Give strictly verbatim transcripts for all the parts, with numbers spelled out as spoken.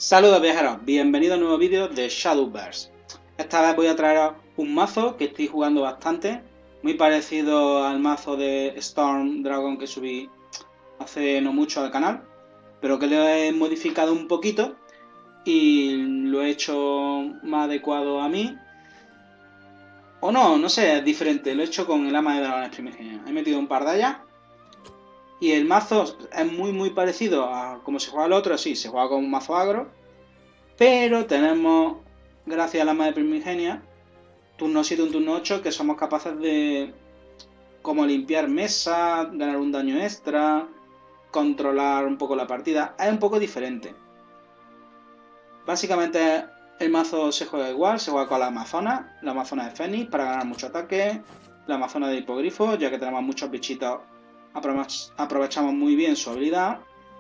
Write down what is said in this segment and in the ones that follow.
Saludos viajeros, bienvenidos a un nuevo vídeo de Shadowverse. Esta vez voy a traeros un mazo que estoy jugando bastante, muy parecido al mazo de Storm Dragon que subí hace no mucho al canal, pero que lo he modificado un poquito y lo he hecho más adecuado a mí. O no, no sé, es diferente, lo he hecho con el ama de dragones primigenios. He metido un par de ellas. Y el mazo es muy muy parecido a como se juega el otro, sí, se juega con un mazo agro. Pero tenemos, gracias a la madre primigenia, turno siete, un turno ocho, que somos capaces de como limpiar mesa, ganar un daño extra, controlar un poco la partida. Es un poco diferente. Básicamente el mazo se juega igual, se juega con la Amazona, la Amazona de Fénix para ganar mucho ataque, la Amazona de Hipogrifo, ya que tenemos muchos bichitos, aprovechamos muy bien su habilidad.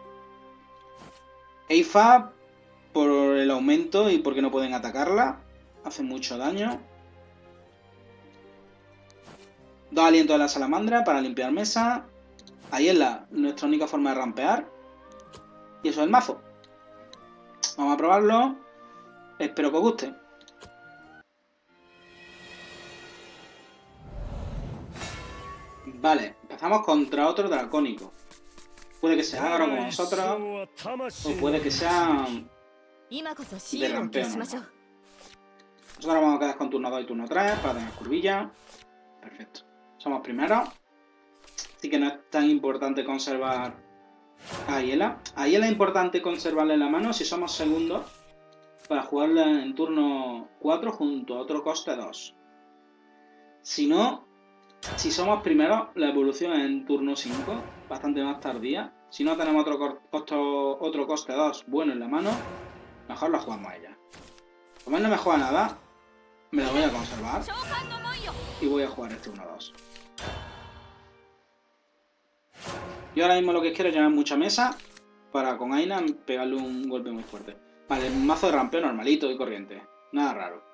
Eifa por el aumento y porque no pueden atacarla, hace mucho daño. Dos alientos de la salamandra para limpiar mesa. Ahí es la, nuestra única forma de rampear. Y eso es el mazo. Vamos a probarlo. Espero que os guste. Vale, empezamos contra otro dracónico. Puede que sea agro como nosotros, o puede que sea de rampeo normal. Nosotros vamos a quedar con turno dos y turno tres para tener curvilla. Perfecto. Somos primeros. Así que no es tan importante conservar a Aiela. A Aiela es importante conservarla en la mano si somos segundos para jugarla en turno cuatro junto a otro coste dos. Si no, si somos primeros, la evolución es en turno cinco, bastante más tardía. Si no tenemos otro, costo, otro coste dos bueno en la mano, mejor la jugamos a ella. Como él no me juega nada, me la voy a conservar y voy a jugar este uno dos. Yo ahora mismo lo que quiero es llenar mucha mesa para con Aina pegarle un golpe muy fuerte. Vale, un mazo de rampeo normalito y corriente. Nada raro.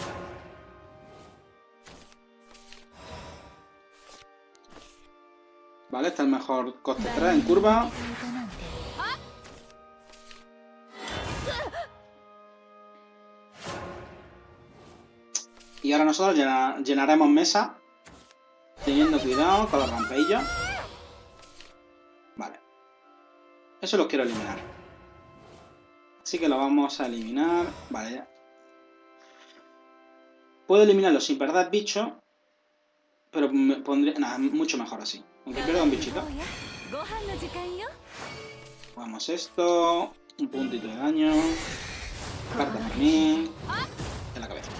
Vale, está el mejor coste tres en curva. Y ahora nosotros llena, llenaremos mesa teniendo cuidado con los rampeillos. Vale. Eso los quiero eliminar. Así que lo vamos a eliminar. Vale, ya. Puedo eliminarlo sin perder bicho, pero me pondría... Nada, mucho mejor así. Aunque pierda un bichito. Jugamos esto. Un puntito de daño. Carta para mí. En la cabeza.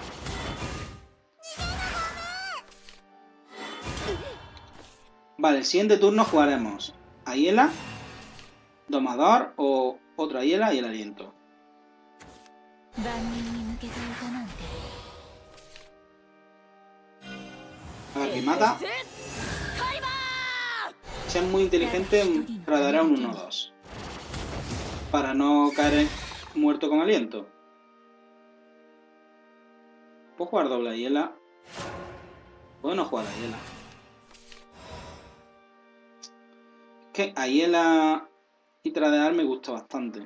Vale, el siguiente turno jugaremos Aiela, Domador o otro Aiela y el aliento. A ver, ¿quién mata? Si es muy inteligente, traerá un uno dos. Para no caer muerto con aliento. ¿Puedo jugar doble Aiela? Puedo no jugar Aiela. Que Aiela y tradear me gusta bastante.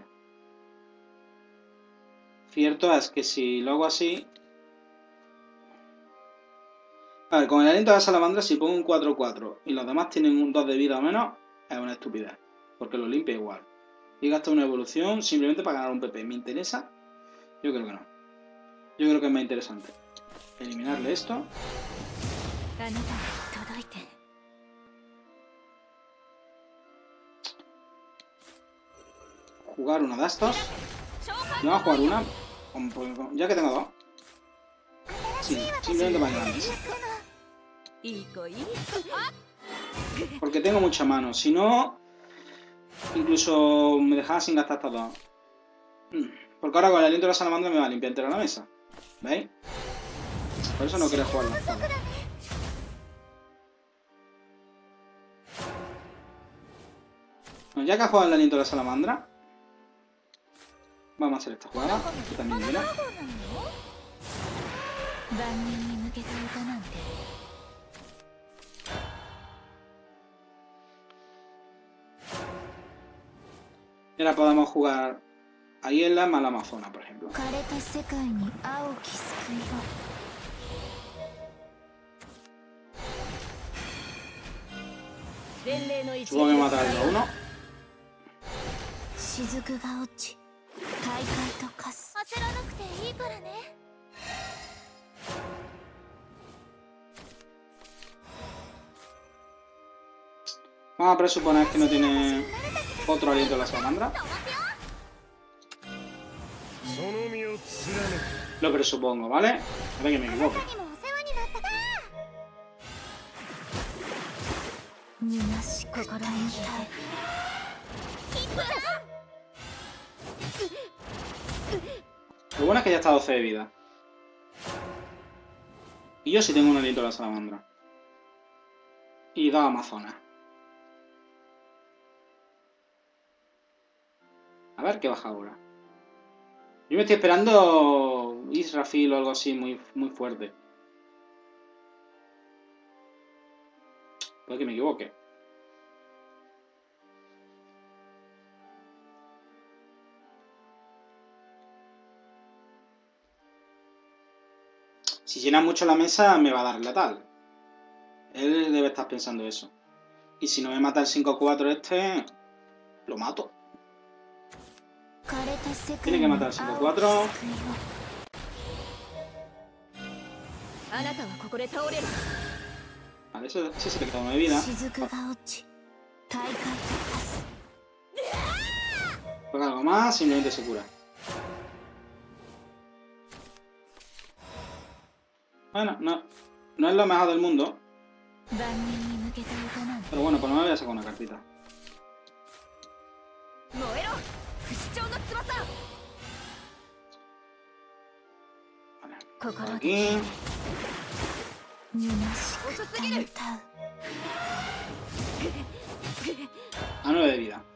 Cierto es que si lo hago así... A ver, con el aliento de la salamandra, si pongo un cuatro cuatro y los demás tienen un dos de vida o menos, es una estupidez. Porque lo limpia igual. Y gasta una evolución simplemente para ganar un P P. ¿Me interesa? Yo creo que no. Yo creo que es más interesante eliminarle esto. Jugar uno de estos. No voy a jugar una. Ya que tengo dos. Sí, simplemente para ganar. Porque tengo mucha mano. Si no, incluso me dejaba sin gastar estas dos. Porque ahora con el aliento de la salamandra me va a limpiar entera la mesa. ¿Veis? Por eso no quiero jugar las dos. Bueno, ya que ha jugado el aliento de la salamandra, vamos a hacer esta jugada, que también mira. Y ahora podemos jugar Ahí es la mala amazona, por ejemplo. Supongo que matar al uno. Vamos a presuponer que no tiene otro aliento de la salamandra. Lo presupongo, ¿vale? A ver que me equivoco. Lo bueno es que ya está a doce de vida. Y yo sí tengo un aliento de la salamandra. Y dos amazonas. A ver qué baja ahora. Yo me estoy esperando Israfil o algo así muy, muy fuerte. Puede que me equivoque. Si llena mucho la mesa me va a dar letal. Él debe estar pensando eso. Y si no me mata el cinco cuatro este, lo mato. Tiene que matar el cinco cuatro. Vale, eso, ese se le queda uno de vida. Juega algo más, simplemente se cura. Bueno, no, no es lo mejor del mundo. Pero bueno, pues no me voy a sacar una cartita. Vale, por aquí. A nueve de vida.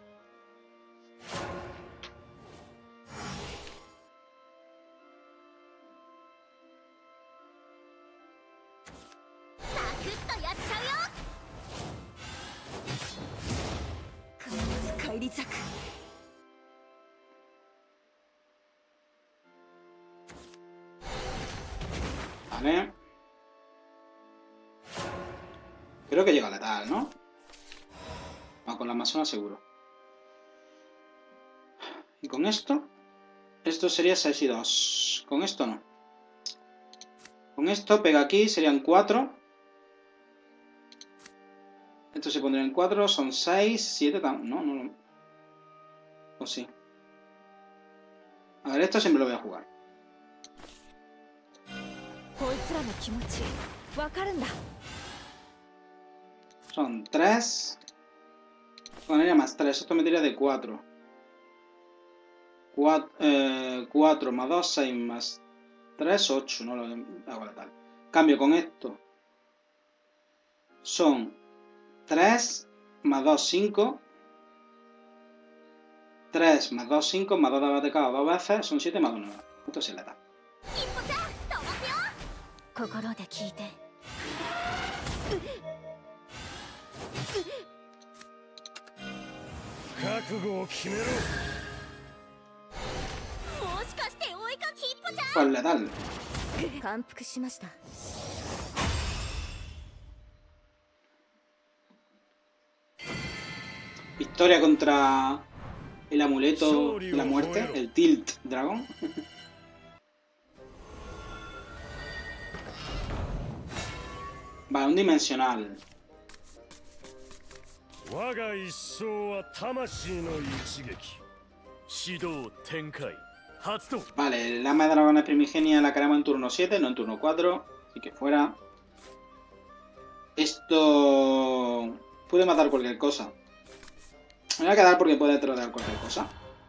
Vale. Creo que llega a letal, ¿no? Va con la amazona seguro. Y con esto, esto sería seis y dos. Con esto no. Con esto pega aquí, serían cuatro. Esto se pondría en cuatro, son seis, siete, no, no, no. O sí. A ver, esto siempre lo voy a jugar. Son tres. Pondría más tres, esto me tira de cuatro. cuatro más dos, seis más tres, ocho. No lo hago letal. Cambio con esto. Son tres más dos, cinco. tres más dos, cinco, más dos de batecado dos veces, son siete más dos, nueve. Esto sí es letal. Pues letal. Victoria contra el amuleto de la muerte, el Tilt Dragon. Vale, un dimensional. Vale, la de dragones primigenia la queremos en turno siete, no en turno cuatro. Así que fuera. Esto puede matar cualquier cosa. Me voy a quedar porque puede trolear cualquier cosa.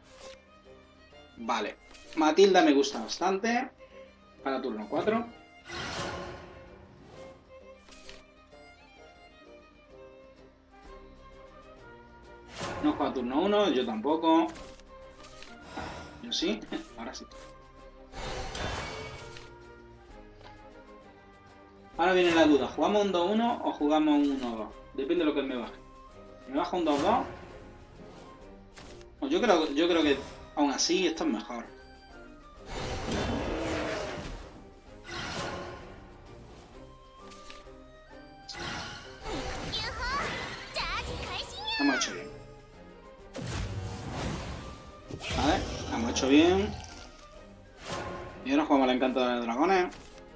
Vale. Matilda me gusta bastante. Para turno cuatro. No juega turno uno, yo tampoco. Yo sí, ahora sí. Ahora viene la duda, ¿jugamos un dos uno o jugamos un uno dos? Depende de lo que me baje. ¿Me baja un dos dos? Yo creo, yo creo que Aún así, esto es mejor. Hemos hecho bien. Vale, hemos hecho bien. Y ahora jugamos el encanto de los dragones.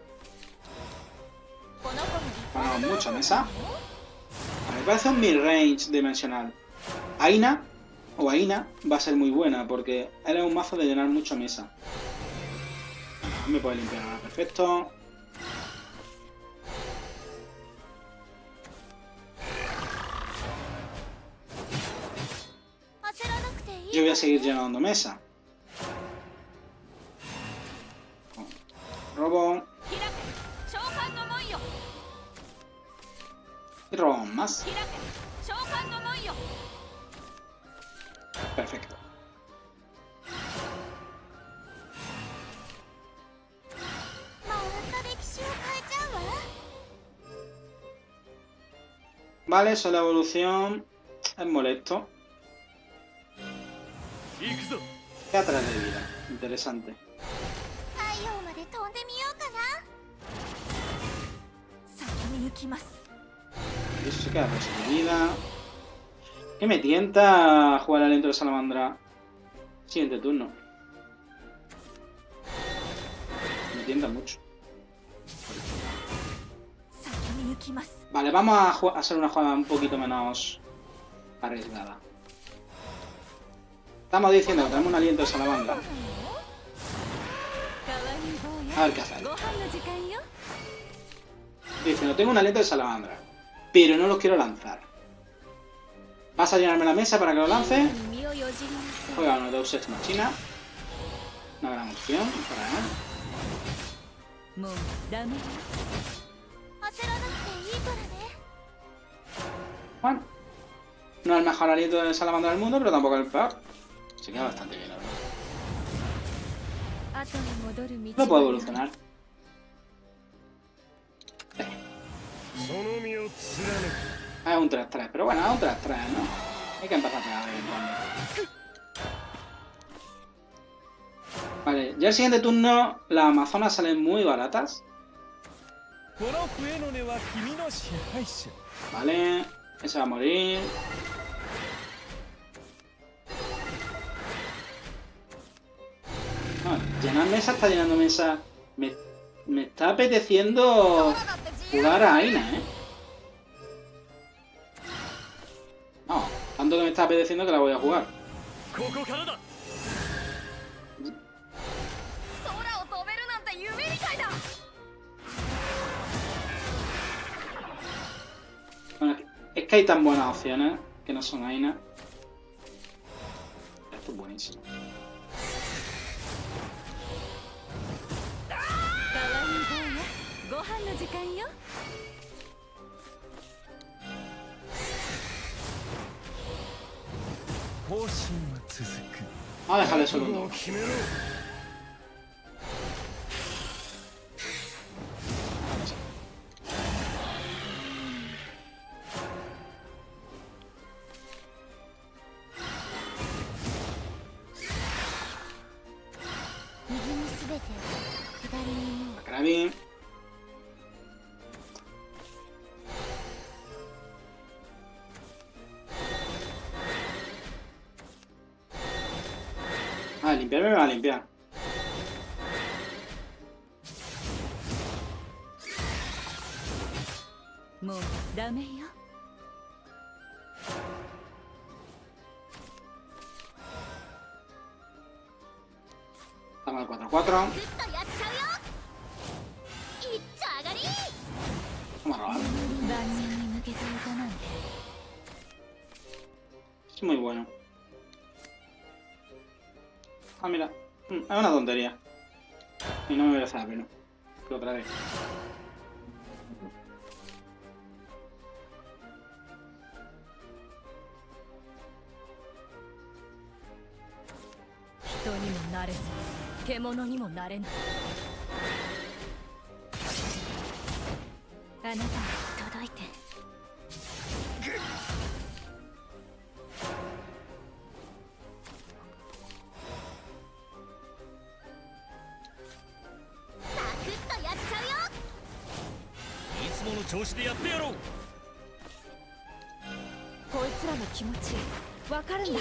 Ponemos mucha mesa. Me parece un mid-range dimensional. Aina o Aina va a ser muy buena porque él es un mazo de llenar mucha mesa. Me puede limpiar ahora, perfecto. Yo voy a seguir llenando mesa. Robo. Y robamos más. Perfecto. Vale, eso es la evolución. Es molesto. ¿Qué atrae de vida? Interesante. Y eso se queda por de vida. ¿Qué me tienta jugar al aliento de salamandra? Siguiente turno. Me tienta mucho. Vale, vamos a, a hacer una jugada un poquito menos arriesgada. Estamos diciendo que tenemos un aliento de salamandra. A ver qué hacer. Diciendo, tengo un aliento de salamandra, pero no los quiero lanzar. ¿Vas a llenarme la mesa para que lo lance? Juega uno Deus Ex Machina. Una gran opción para él. Bueno, no es el mejor aliento de salamandra del mundo, pero tampoco es el peor. Se queda bastante bien, la verdad. No puedo evolucionar. Sí. Es un tres tres, pero bueno, es un tres tres, ¿no? Hay que empezar a pegar de vez. Vale, ya el siguiente turno las amazonas salen muy baratas. Vale, ese va a morir. No, llenar mesa está llenando mesa. Me, me está apeteciendo jugar a Aina, ¿eh? No, tanto que me está apeteciendo que la voy a jugar. Bueno, es que hay tan buenas opciones que no son Aina. Esto es buenísimo. Vamos a dejarle solo uno. Krabi. Ah, limpiarme me va a limpiar. Estamos al cuatro cuatro. Vamos a robar. Es muy bueno. Ah, mira. Mm, es una tontería. Y no me merece la pena. Pero otra vez. こいつらの気持ちわかるんだ。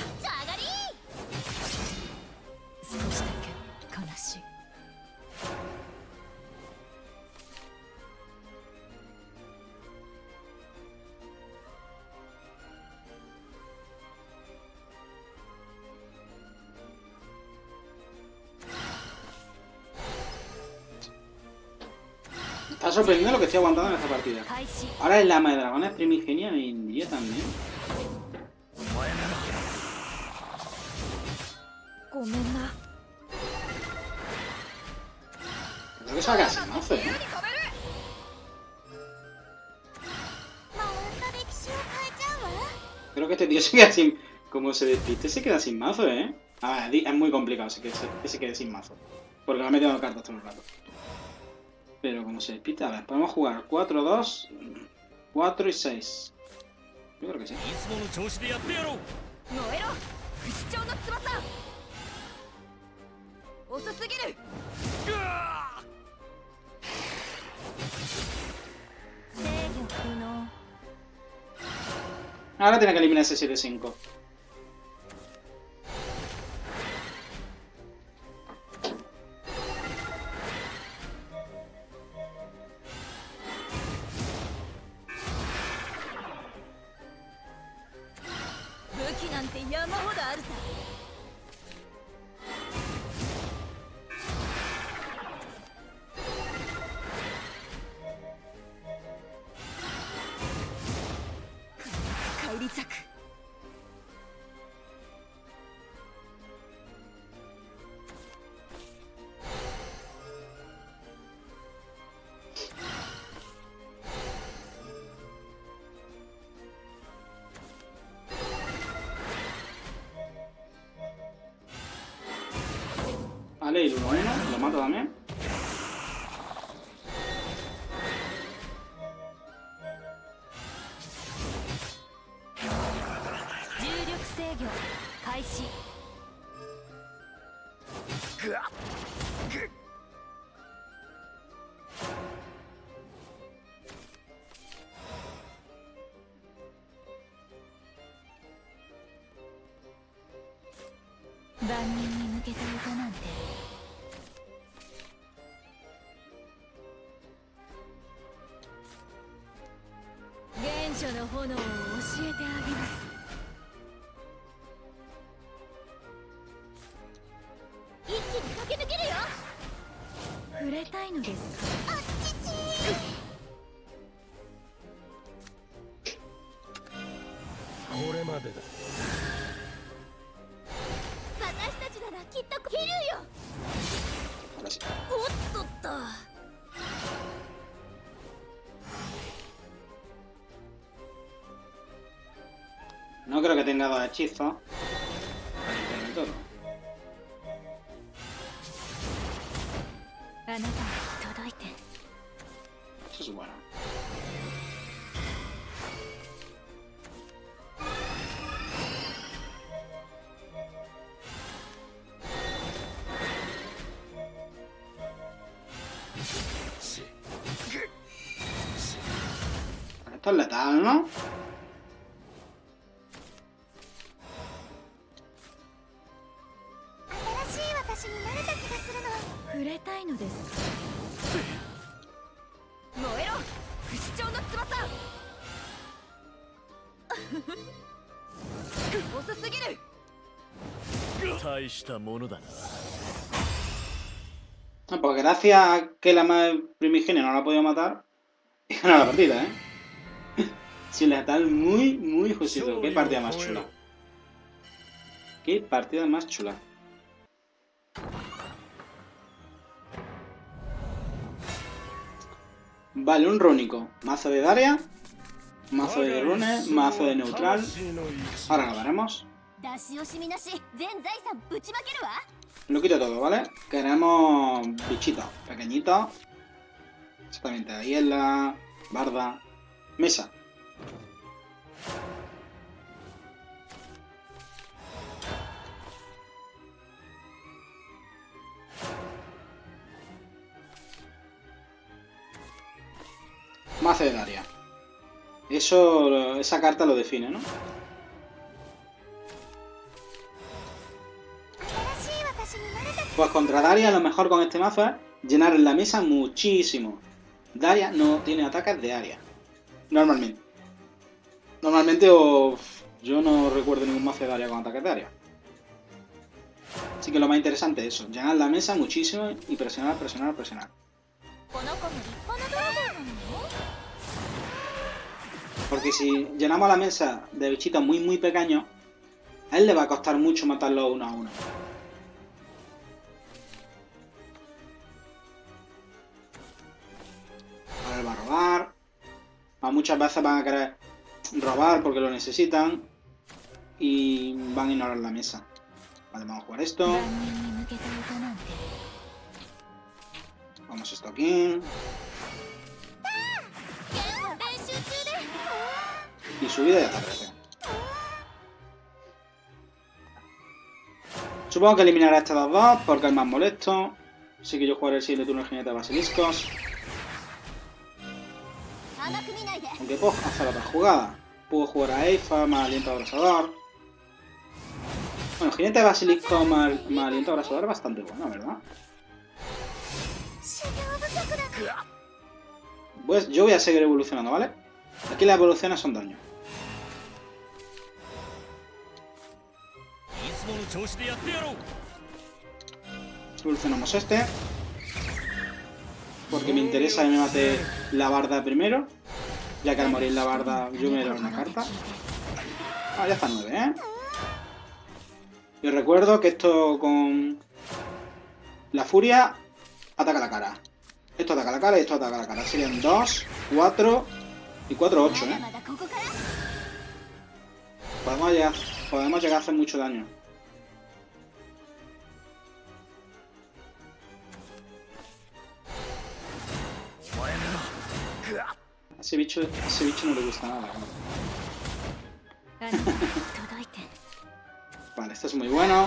少しだけ悲しい。 Está sorprendiendo lo que estoy aguantando en esta partida. Ahora el Lama de Dragones Primigenia me iría también. Creo que salga sin mazo, ¿eh? Creo que este tío se queda sin... Como se despiste, se queda sin mazo, ¿eh? A ver, es muy complicado que se, que se quede sin mazo. Porque me ha metido cartas todo el rato. Pero como se despista, a ver, podemos jugar cuatro, dos, cuatro y seis. Yo creo que sí. Ahora tiene que eliminar ese siete cinco. Vale, y el uno uno, lo mato también. No creo que tenga dos hechizos. Todo. Eso es bueno. Esto es letal, ¿no? No, pues gracias a que la madre primigenia no la ha podido matar, he ganado la partida, ¿eh? Sin letal, muy, muy justito. Qué partida más chula. Qué partida más chula. Vale, un rúnico. Mazo de Daria. Mazo de runes. Mazo de neutral. Ahora lo veremos. Lo quito todo, ¿vale? Queremos bichitos pequeñitos. Exactamente, ahí es la barda. Mesa. Mazo de Daria. Eso, esa carta lo define, ¿no? Pues contra Daria lo mejor con este mazo es llenar la mesa muchísimo. Daria no tiene ataques de área. Normalmente. Normalmente o... yo no recuerdo ningún mazo de Daria con ataques de área. Así que lo más interesante es eso. Llenar la mesa muchísimo y presionar, presionar, presionar. Porque si llenamos la mesa de bichitos muy muy pequeños, a él le va a costar mucho matarlos uno a uno. Ahora él va a robar. A muchas veces van a querer robar porque lo necesitan. Y van a ignorar la mesa. Vale, vamos a jugar esto. Vamos esto aquí. Y subida y ataque. Supongo que eliminará a estos dos dos porque es más molesto. Así que yo jugaré el siguiente turno el jinete de basiliscos. Aunque puedo hacer otra jugada. Puedo jugar a Eifa más aliento abrasador. Bueno, jinete de basilisco más, más aliento abrasador es bastante bueno, ¿verdad? Pues yo voy a seguir evolucionando, ¿vale? Aquí las evoluciones son daño. Evolucionamos este. Porque me interesa que me mate la barda primero. Ya que al morir la barda yo me doy una carta. Ah, ya está nueve, ¿eh? Y os recuerdo que esto con la furia ataca la cara. Esto ataca la cara y esto ataca la cara. Serían dos, cuatro y cuatro, ocho, ¿eh? Podemos llegar, podemos llegar a hacer mucho daño. A ese bicho, a ese bicho no le gusta nada. Vale, esto es muy bueno.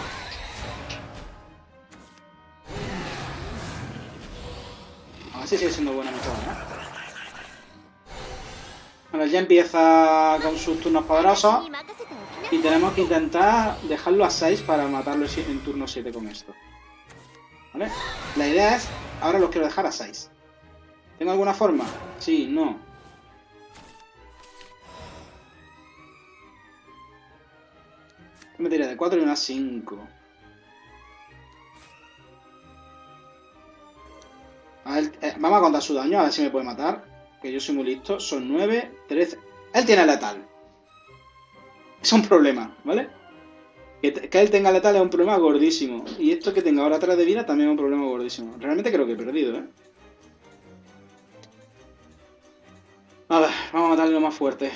A ver si sigue siendo buena método, ¿eh? Bueno, ya empieza con sus turnos poderosos. Y tenemos que intentar dejarlo a seis para matarlo en turno siete con esto. ¿Vale? La idea es, ahora los quiero dejar a seis. ¿Tengo alguna forma? Sí, no. Me tiré de cuatro y una cinco. A ver, eh, vamos a contar su daño, a ver si me puede matar. Que yo soy muy listo. Son nueve, trece... Él tiene letal. Es un problema, ¿vale? Que, que él tenga letal es un problema gordísimo. Y esto que tenga ahora tres de vida también es un problema gordísimo. Realmente creo que he perdido, ¿eh? A ver, vamos a matarle lo más fuerte.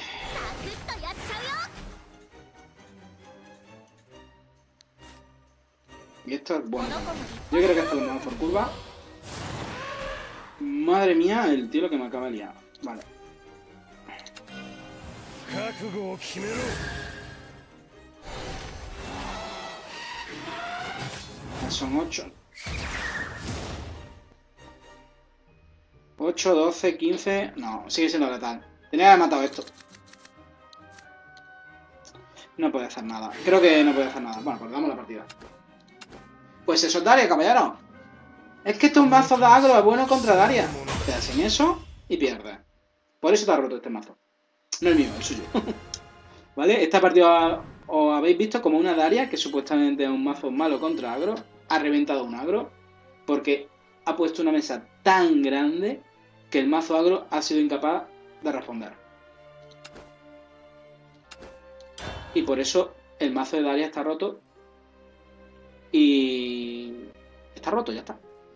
Y esto es bueno. Yo creo que esto lo mandamos por curva. Madre mía, el tío lo que me acaba de liar. Vale. Son ocho. ocho, doce, quince... No, sigue siendo letal. Tenía que haber matado esto. No puede hacer nada. Creo que no puede hacer nada. Bueno, pues damos la partida. Pues eso es Daria, caballero. Es que esto es un mazo de agro es bueno contra Daria. Te hacen eso y pierdes. Por eso te ha roto este mazo. No el mío, el suyo. ¿Vale? Esta partida os habéis visto como una Daria que supuestamente es un mazo malo contra agro. Ha reventado un agro. Porque ha puesto una mesa tan grande que el mazo agro ha sido incapaz de responder. Y por eso el mazo de Daria está roto. Y... está roto, ya está.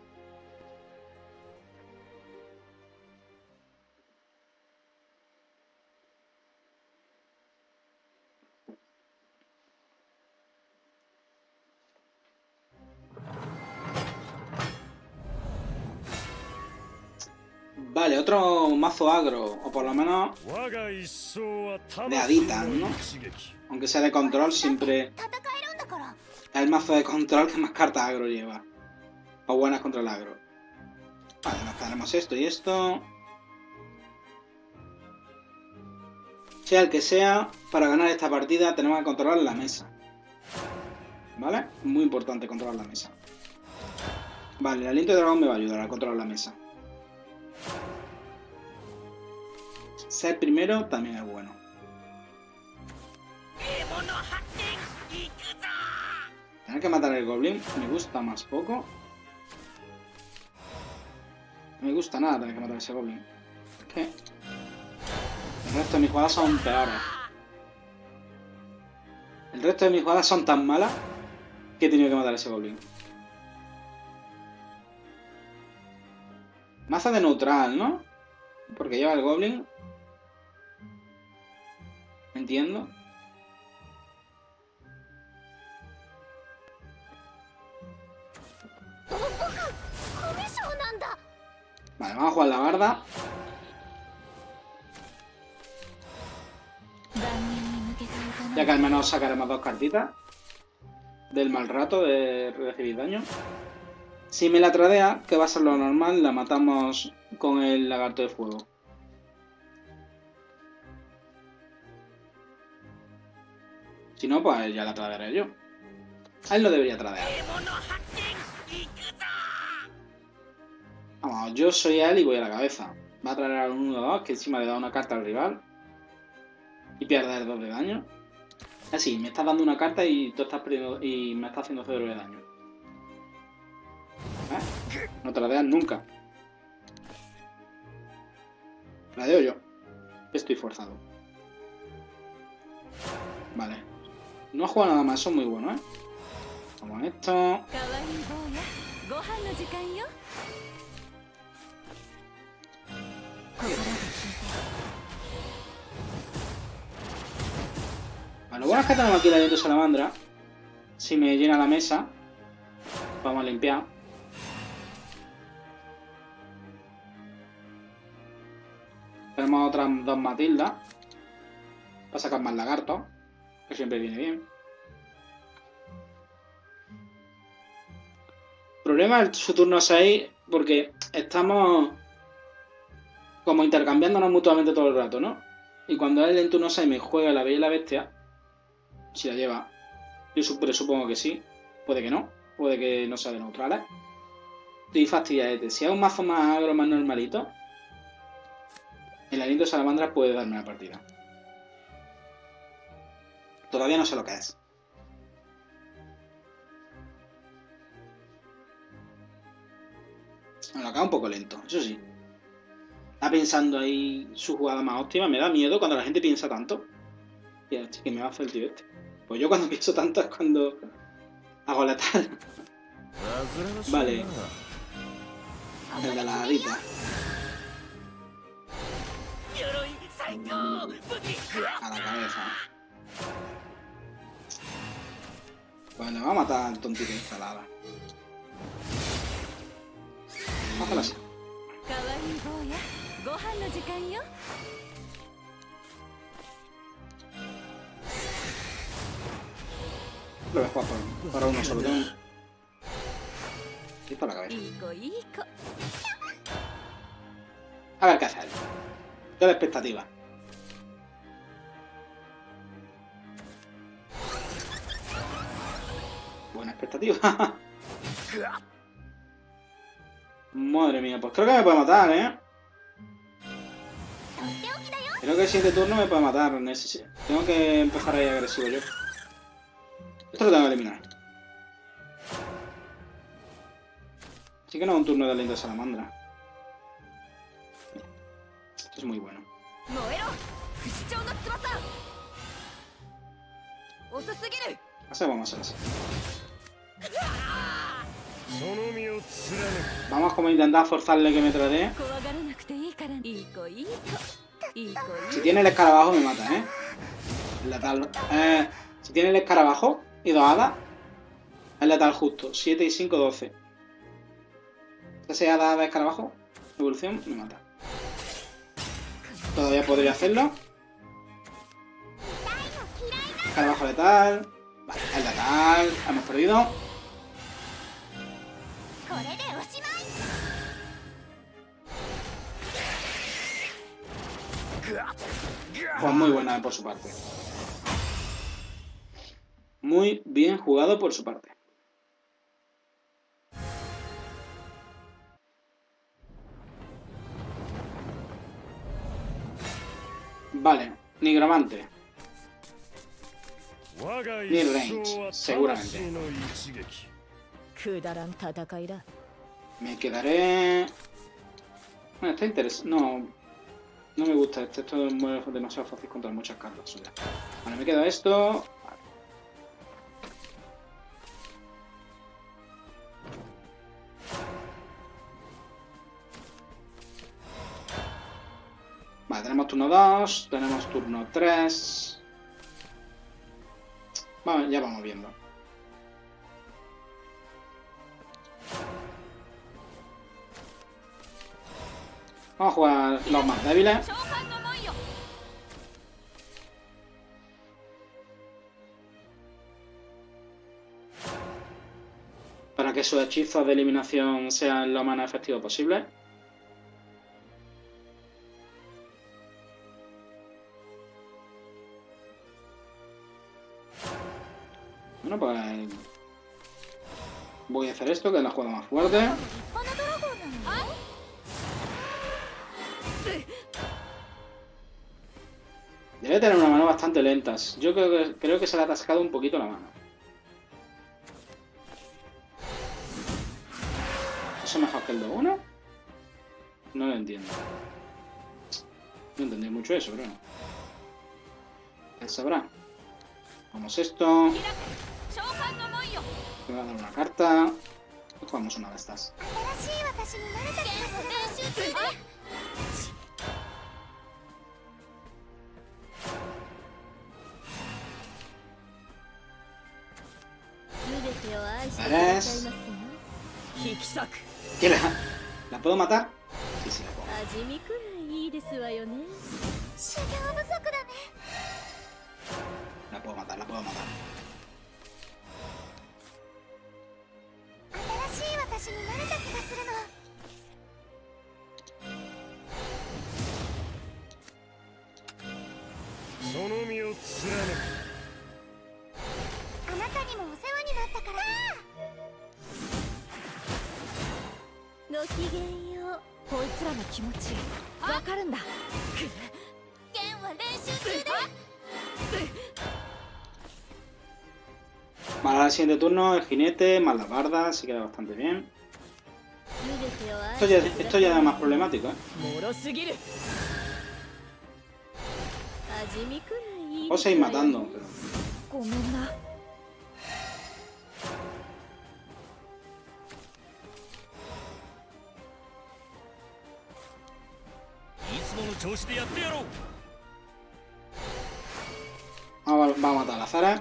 Vale, otro mazo agro, o por lo menos de haditas, ¿no? Aunque sea de control, siempre es el mazo de control que más cartas agro lleva. O buenas contra el agro. Vale, nos tenemos esto y esto. sea el que sea, para ganar esta partida tenemos que controlar la mesa. ¿Vale? Muy importante controlar la mesa. Vale, el aliento de dragón me va a ayudar a controlar la mesa. Ser primero también es bueno. Tener que matar al goblin me gusta más poco. No me gusta nada tener que matar a ese goblin. Es que el resto de mis jugadas son peores. El resto de mis jugadas son tan malas que he tenido que matar a ese goblin. Maza de neutral, ¿no? Porque lleva el goblin. Entiendo. Vale, vamos a jugar la barda. Ya que al menos sacaremos dos cartitas del mal rato de recibir daño. Si me la tradea, que va a ser lo normal, la matamos con el lagarto de fuego. Si no, pues ya la tradearé yo. A él no debería tradear. Vamos, yo soy él y voy a la cabeza. Va a traer al uno dos, que encima le da una carta al rival. Y pierde dos de daño. Así, me estás dando una carta y tú estás perdiendo, y me estás haciendo cero de daño. ¿Eh? No tradeas nunca. Tradeo yo. Estoy forzado. Vale. No ha jugado nada más, eso es muy bueno, ¿eh? Como esto. Bueno, lo bueno es que tenemos aquí el aliento de salamandra. Si me llena la mesa, vamos a limpiar. Tenemos otras dos Matildas para sacar más lagartos, que siempre viene bien. Problema es su turno seis, porque estamos como intercambiándonos mutuamente todo el rato, ¿no? Y cuando él en turno seis me juega la Bella y la Bestia, si la lleva, yo supongo que sí, puede que no, puede que no sea de neutrales. Estoy fastidiado. Si es un mazo más agro, más normalito, el aliento de salamandra puede darme la partida. Todavía no sé lo que es. Me lo acaba un poco lento, eso sí. Está pensando ahí su jugada más óptima. Me da miedo cuando la gente piensa tanto. Y el que me va a hacer el tío este. Pues yo cuando pienso tanto es cuando hago la tal. Vale. El de la hadita. A la cabeza. Pues le va a matar al tontito instalada. Vamos a hacerlo así. Lo voy a jugar por, para uno solo. Tengo un... Y para la cabeza. A ver qué hace él. Toda la expectativa. Buena expectativa. Madre mía, pues creo que me puede matar, ¿eh? Creo que el siguiente turno me puede matar. Necesito... Tengo que empezar ahí agresivo yo. Esto lo tengo que eliminar. Así que no es un turno de aliento de salamandra. Esto es muy bueno. Así vamos a hacer así. Vamos como a intentar forzarle que me tradee. Si tiene el escarabajo me mata, ¿eh? Letal. Eh, si tiene el escarabajo y dos hadas, es letal justo. siete y cinco, doce. Si sea hada de escarabajo, evolución, me mata. Todavía podría hacerlo. Escarabajo letal. Vale, es letal. Hemos perdido. Pues muy buena por su parte. Muy bien jugado por su parte. Vale, Nigromante. Ni range, seguramente. Me quedaré... Bueno, está interesante. No, no me gusta este. Esto es demasiado fácil contra muchas cartas suyas. Vale, me queda esto. Vale, tenemos turno dos, tenemos turno tres. Vale, ya vamos viendo. Vamos a jugar los más débiles. Para que sus hechizos de eliminación sean lo más efectivos posible. Bueno, pues voy a hacer esto, que es la jugada más fuerte. Debe tener una mano bastante lenta. Yo creo que, creo que se le ha atascado un poquito la mano. ¿Eso es mejor que el dos uno? No lo entiendo. No entendí mucho eso, pero no. Él sabrá. Vamos esto. Me va a dar una carta. Jugamos una de estas. ¿Eres? ¿Qué la, la puedo matar? Sí, sí, la puedo. La puedo matar, la puedo matar. Vale, al siguiente turno el jinete más la barda, se queda bastante bien. Esto ya, esto ya es más problemático, ¿eh? Os seguís matando, pero... Vamos, vamos a matar a la Zara.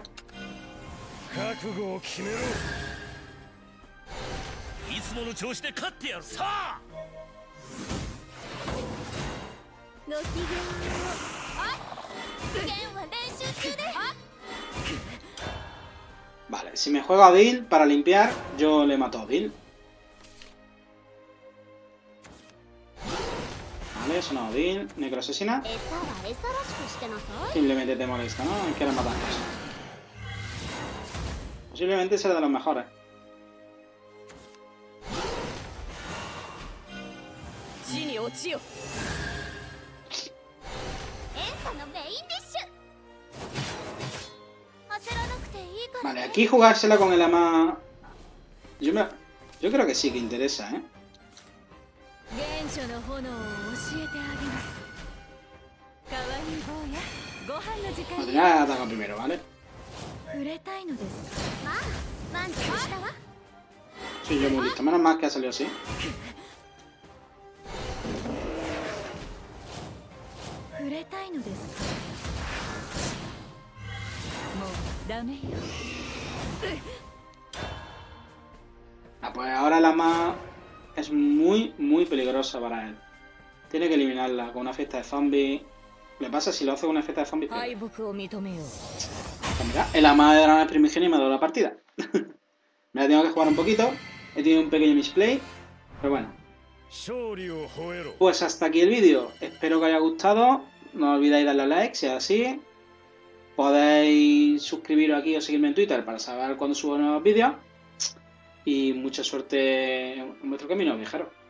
Vale, si me juego a Bill para limpiar, yo le mato a Bill. Vale, sonado Bill. Necro asesina. Simplemente te molesta, ¿no? Quieres matarnos. Posiblemente sea de los mejores. Vale, aquí jugársela con el ama... Yo, me... Yo creo que sí que interesa, ¿eh? No, tenía que atacar primero, ¿vale? Sí, yo muy listo. Menos mal que ha salido así. Ah, pues ahora la ama es muy, muy peligrosa para él. Tiene que eliminarla con una fiesta de zombies. Le pasa si lo hace con una fiesta de zombies. Pues mira, el ama de dragones primigenio y me ha dado la partida. Me la tengo que jugar un poquito. He tenido un pequeño misplay. Pero bueno. Pues hasta aquí el vídeo. Espero que haya gustado. no olvidéis darle a like si es así. Podéis suscribiros aquí o seguirme en Twitter para saber cuando subo nuevos vídeos. Y mucha suerte en vuestro camino, viajeros.